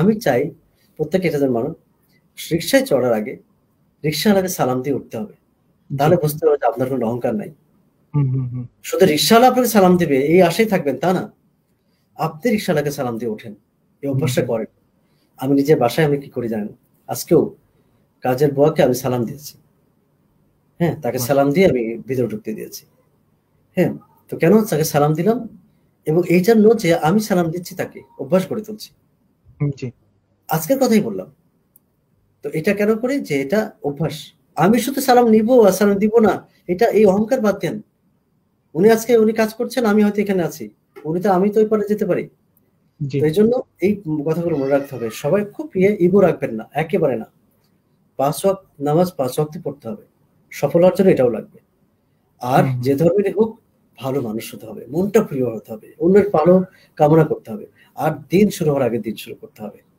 আমি চাই প্রত্যেকে এটা যেন মানুষ রিক্সায় চড়ার আগে রিক্সাওয়ালাকে সালাম দিয়ে উঠতে হবে। তাহলে বুঝতে হবে যে আপনার কোনো অহংকার নাই। শুধু রিক্সাওয়ালা আপনাকে সালাম দিবে এই আশায় থাকবেন তা না। আপনি রিক্সাওয়ালাকে সালাম দিয়ে ওঠেন। এই অভ্যাসটা করেন। আমি নিজের বাসায় আমি কি করি জানেন? আজকেও কাজের বুয়াকে আমি সালাম দিয়েছি। হ্যাঁ? তাকে সালাম দিয়ে আমি ভিতরে ঢুকতে দিয়েছি। হ্যাঁ? তো কেন তাকে সালাম দিলাম? এবং এই জন্য যে আমি সালাম দিচ্ছি তাকে, অভ্যাস গড়ে তুলছি। জি। আজকের কথাই বললাম। তো এটা কেন করি? যে এটা অভ্যাস। আমি শুধু সালাম নিবো আর সালাম দিব না, এটা এই অহংকার বাদ দেন। উনি কাজ করছেন, আমি হয়তো এখানে আছি। আমি তো ওই পারে যেতে পারি। জি। তো এইজন্য এই কথাগুলো মনে রাখতে হবে। সবাই খুব ইগো রাখবেন না, একেবারে না। ৫ ওয়াক্ত নামাজ ৫ ওয়াক্তই পড়তে হবে। সফল হওয়ার জন্য এটাও লাগবে। আর যে ধর্মেরই হোক ভালো মানুষ হতে হবে। মনটা প্রিয় হতে হবে। অন্যের ভালো কামনা করতে হবে। আর দিন শুরু হওয়ার আগে দিন শুরু করতে হবে।